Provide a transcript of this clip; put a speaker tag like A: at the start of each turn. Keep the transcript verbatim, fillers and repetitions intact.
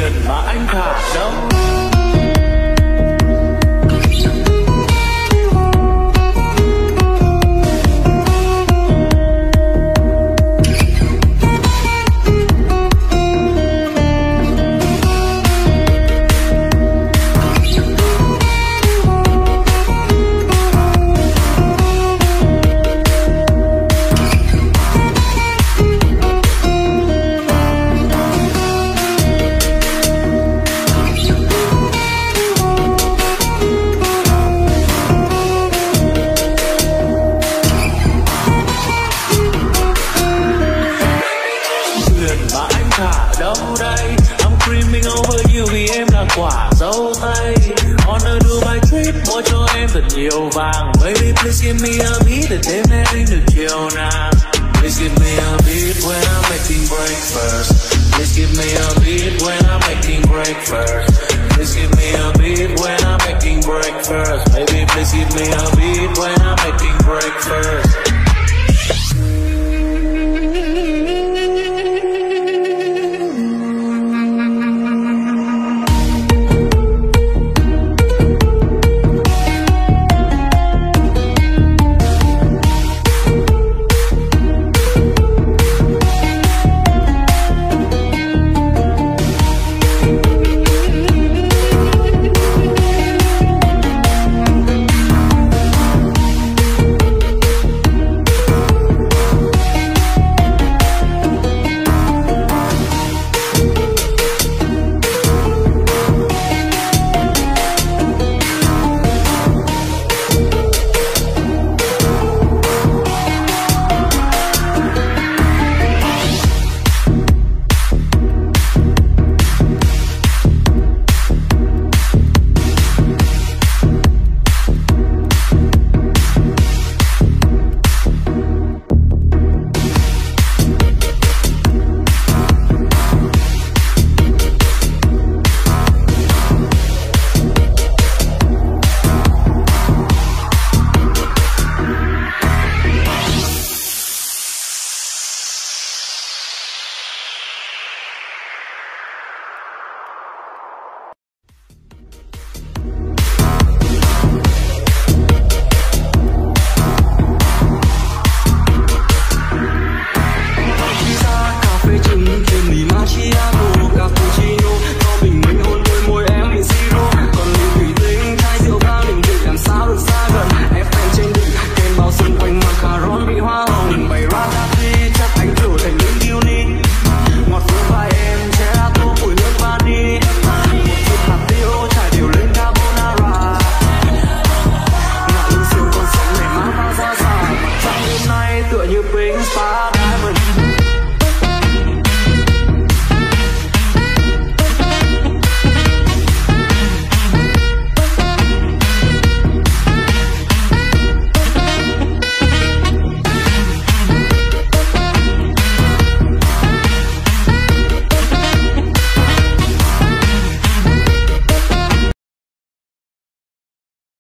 A: thuyền mà anh thả đâu. Quả dâu tây honor do my trip mua cho em thật nhiều vàng. Baby please give me a beat để đêm nay anh được chiều nàng. Please give me a beat when I'm making breakfast. Please give me a beat when I'm making breakfast. Please give me a beat when I'm making breakfast. Baby please give me a beat when I'm making breakfast. Pvz two